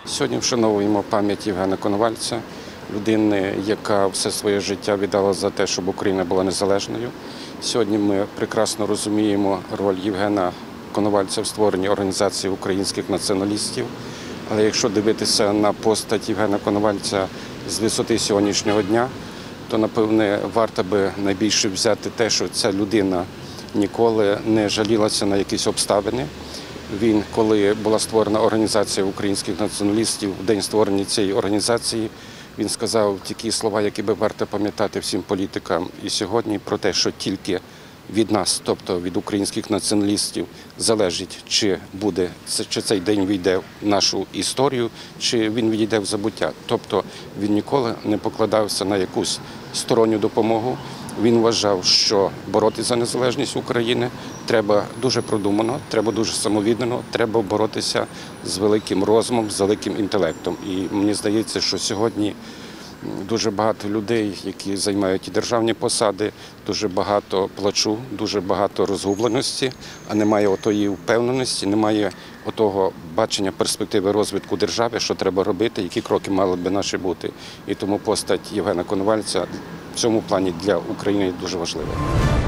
Сьогодні вшановуємо пам'ять Євгена Коновальця, людини, яка все своє життя віддала за те, щоб Україна була незалежною. Сьогодні ми прекрасно розуміємо роль Євгена Коновальця в створенні організації українських націоналістів. Але якщо дивитися на постать Євгена Коновальця з висоти сьогоднішнього дня, то, напевне, варто би найбільше взяти те, що ця людина ніколи не жалілася на якісь обставини. Він, коли була створена організація українських націоналістів, в день створення цієї організації, він сказав такі слова, які би варто пам'ятати всім політикам і сьогодні, про те, що тільки від нас, тобто від українських націоналістів, залежить, чи цей день війде в нашу історію, чи він відійде в забуття. Тобто він ніколи не покладався на якусь сторонню допомогу. Він вважав, що боротися за незалежність України треба дуже продумано, треба дуже самовіддано, треба боротися з великим розумом, з великим інтелектом. І мені здається, що сьогодні дуже багато людей, які займають і державні посади, дуже багато плачу, дуже багато розгубленості, а немає отої впевненості, немає отого бачення перспективи розвитку держави, що треба робити, які кроки мали би наші бути. І тому постать Євгена Коновальця в цьому плані для України дуже важлива.